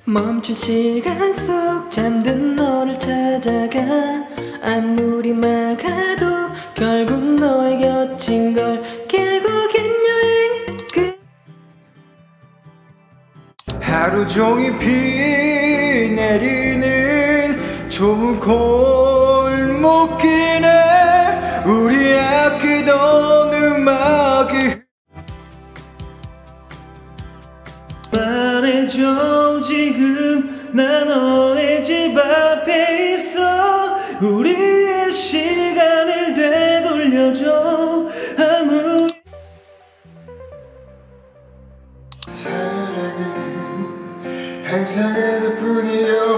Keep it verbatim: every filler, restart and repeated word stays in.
멈춘 시간 속 잠든 너를 찾아가 아무리 막아도 결국 너의 곁인 걸 결국엔 여행 그 하루 종일 비 내리는 좁은 골목길에 우리 아끼던 음악이 말해줘 지금 나 너의 집 앞에 있어 우리의 시간을 되돌려줘 아무 사랑은 항상 하나뿐이여